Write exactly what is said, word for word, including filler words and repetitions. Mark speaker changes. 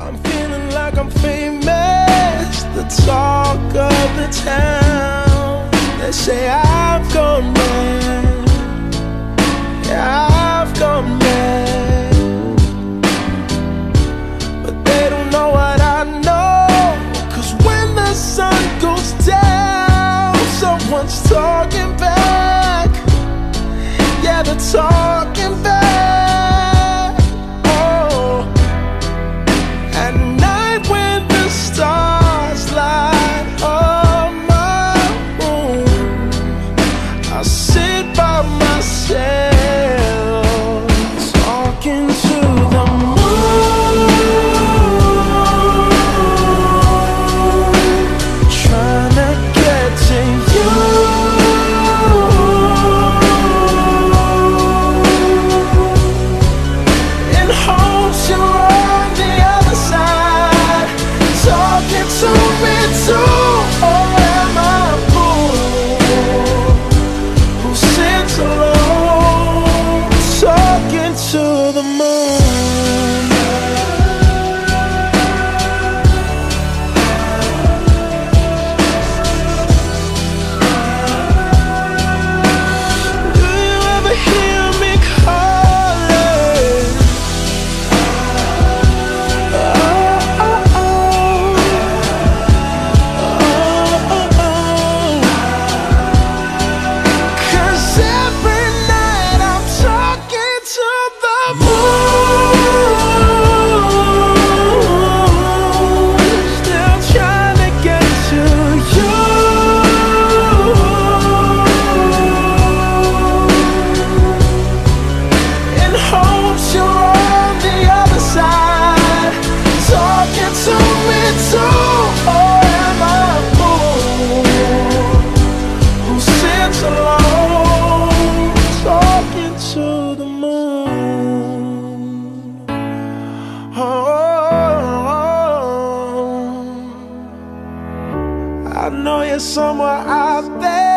Speaker 1: I'm feeling like I'm famous, the talk of the town. They say I've gone mad, yeah, I've gone mad, but they don't know what I know. Cause when the sun goes down, someone's talking back. Yeah, they're talking back. Oh, at night when the stars light up my room, I sit by myself, talking to the moon, trying to get to you. In hopes you're on the other side, talking to me too. Or am I a fool who sits alone, talking to the moon? Do you ever hear me calling? Oh, oh, oh. Oh, oh, oh. Cause every night I'm talking to the moon, still trying to get to you. In hopes you're on the other side, talking to me too. Or am I a fool who sits alone, talking to the moon? Oh, I know you're somewhere out there.